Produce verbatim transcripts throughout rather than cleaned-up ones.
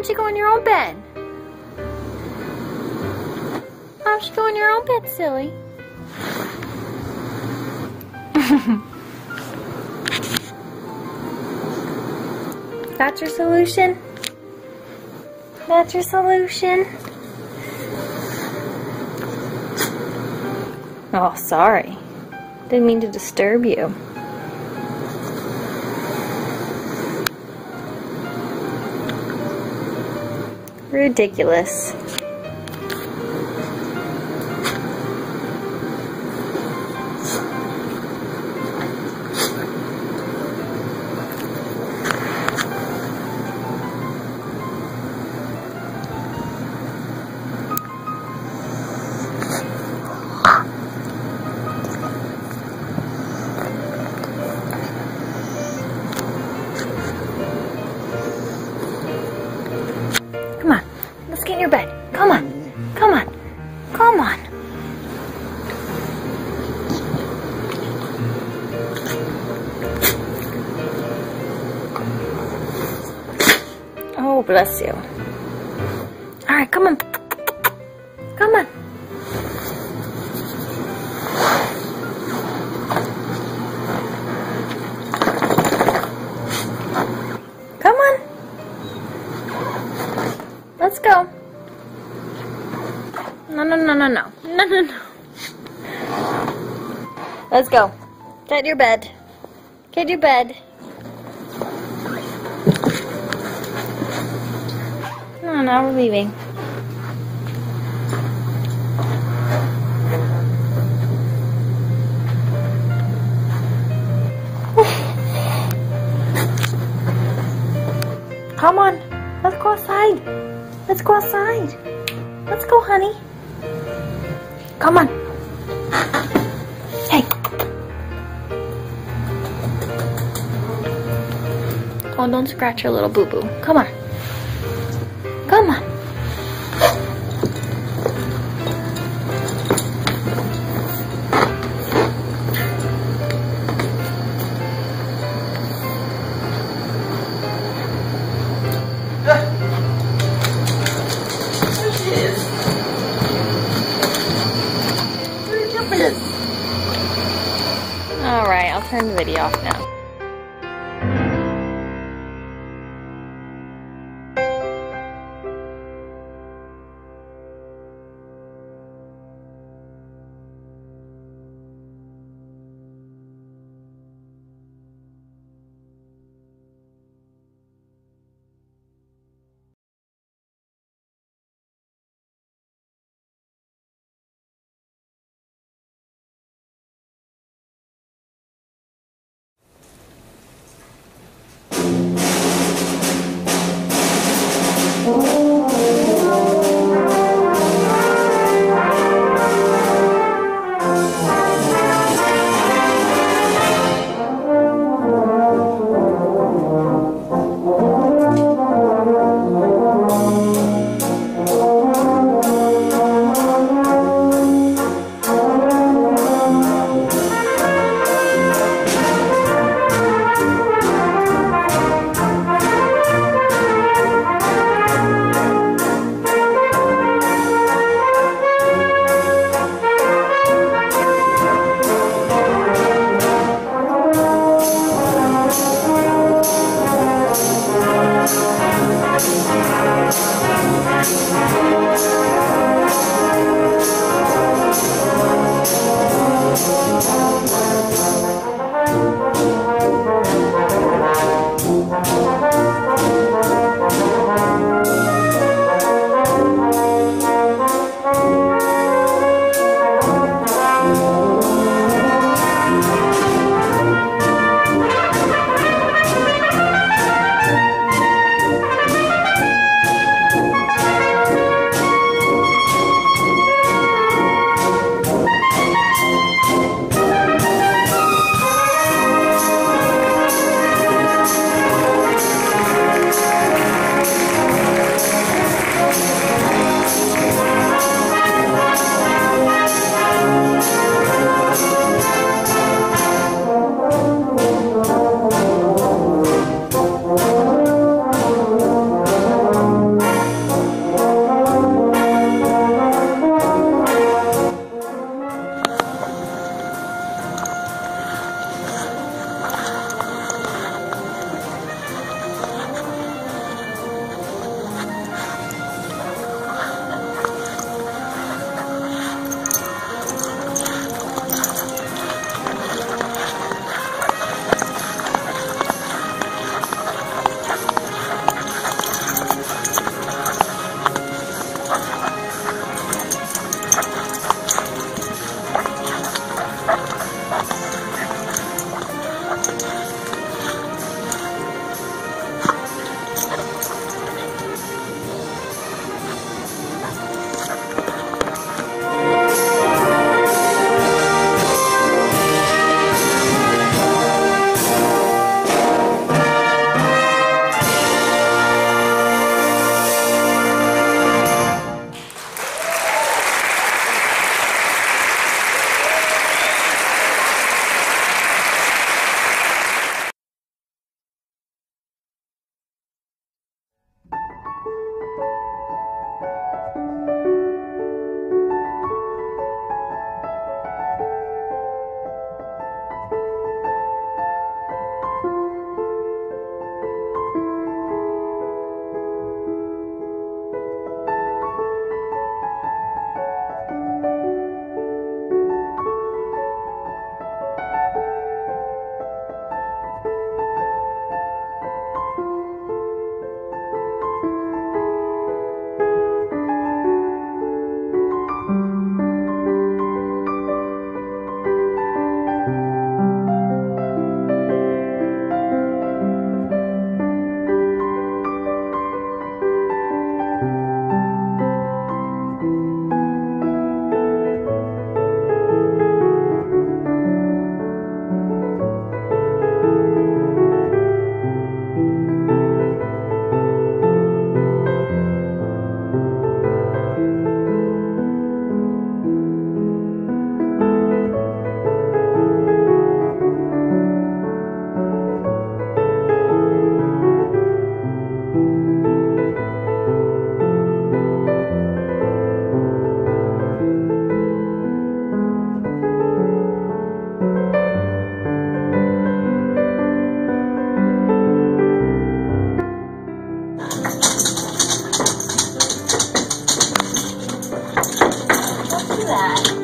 don't you go in your own bed? Why don't you go in your own bed, silly? That's your solution? That's your solution? Oh, sorry. Didn't mean to disturb you. Ridiculous. Come on, let's get in your bed. Come on, come on, come on. Oh, bless you. All right, come on. Come on. Come on. Let's go. No, no, no, no, no. No, no, no. Let's go. Get your bed. Get your bed. No, now we're leaving. Come on. Let's go outside. Let's go outside. Let's go, honey. Come on. Hey. Oh, don't scratch your little boo-boo. Come on. Come on. Alright, I'll turn the video off now. do that.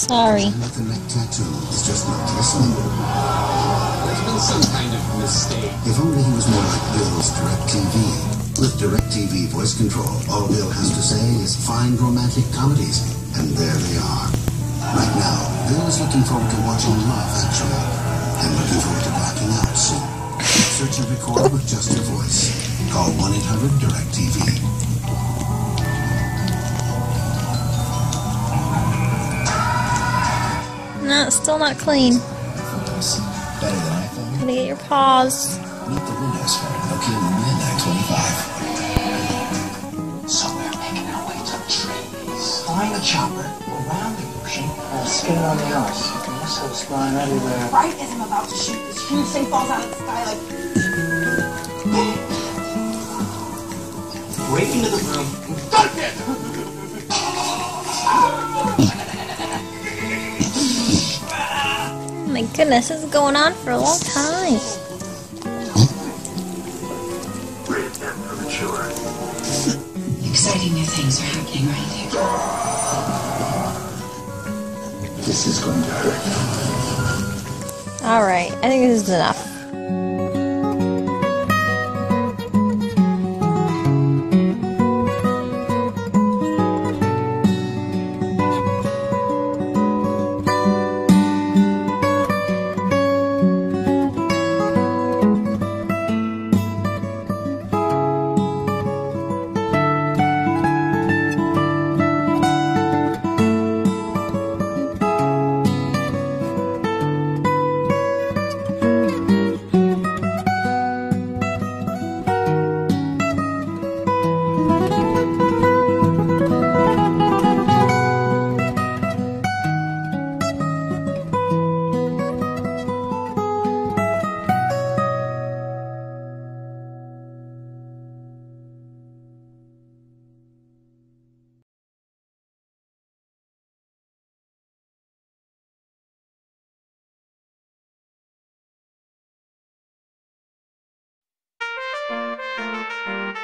Sorry. And the neck tattoo is just not listening. There's been some kind of mistake. If only he was more like Bill's DirecTV. With DirecTV voice control, all Bill has to say is find romantic comedies, and there they are. Right now, Bill is looking forward to watching Love Actually, and looking forward to blacking out soon. Search and record with just your voice. Call one eight hundred DirecTV. No, it's still not clean. Photos. Better than iPhone. Gotta get your paws. Meet the Windows Phone, Nokia Lumia nine twenty-five. So we're making our way to the trees. Flying a chopper around the ocean and skiing on the ice. Missiles flying everywhere. Right as I'm about to shoot, this huge thing falls out of the sky like... Break into the room. Oh my goodness, this is going on for a long time. Exciting new things are happening right here. This is going to hurt. Alright, I think this is enough.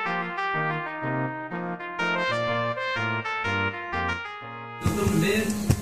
The mid